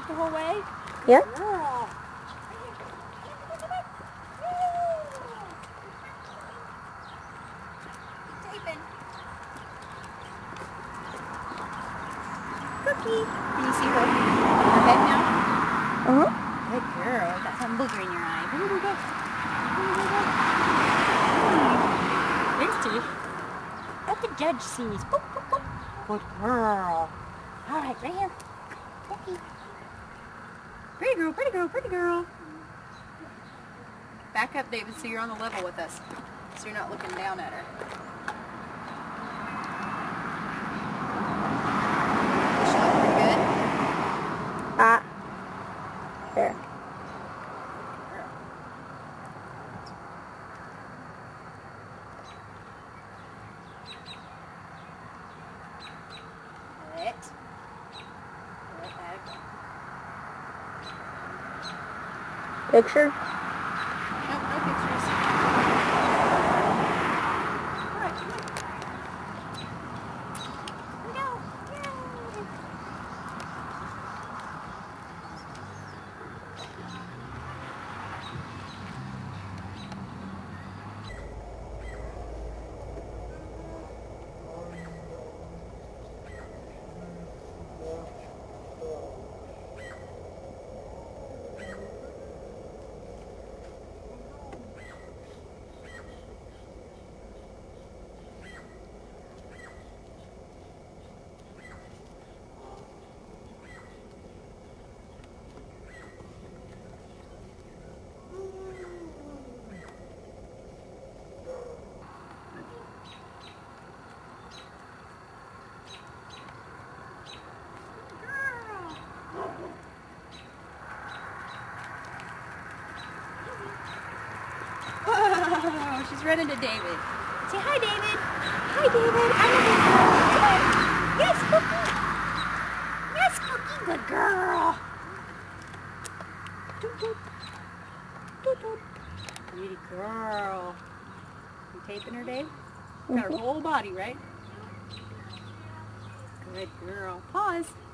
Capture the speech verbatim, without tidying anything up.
the whole way? Yeah. Girl. Taping. Cookie. Can you see her, her head now? Uh-huh. Good girl. Got some booger in your eye. There's teeth. Let the judge sees. Boop, boop, boop. Good girl. All right, right here. Cookie. Pretty girl, pretty girl, pretty girl. Back up, David, so you're on the level with us. So you're not looking down at her. Does she look pretty good? Ah. There. Let. Let that go. Picture? Nope, no pictures. Alright, come on. Here we go. Yay! Oh, she's running to David. Say hi, David. Hi, David. I'm a good girl. Yes, Cookie. Yes, Cookie. Good girl. Doot, doot. Doot, doot. Pretty girl. You taping her, Dave? Got her whole body, right? Good girl. Pause.